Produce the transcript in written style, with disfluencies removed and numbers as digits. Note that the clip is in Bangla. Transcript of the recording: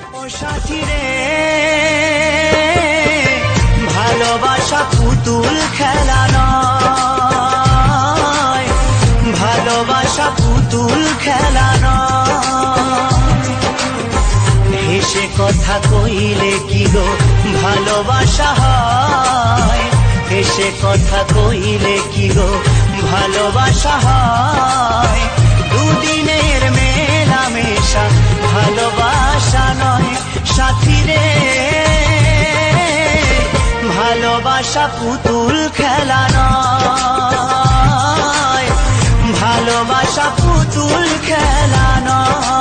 ও সাথী রে, ভালোবাসা পুতুল খেলা নয়, ভালোবাসা পুতুল খেলা নয়। হেসে কথা কইলে কি গো ভালোবাসা হয়, হেসে কথা কইলে কি গো ভালোবাসা হয়। দুদিনের মেলামেশা ভালোবাসা নয় সাথী রে, ভালোবাসা পুতুল খেলা নয়, ভালোবাসা পুতুল খেলা নয়।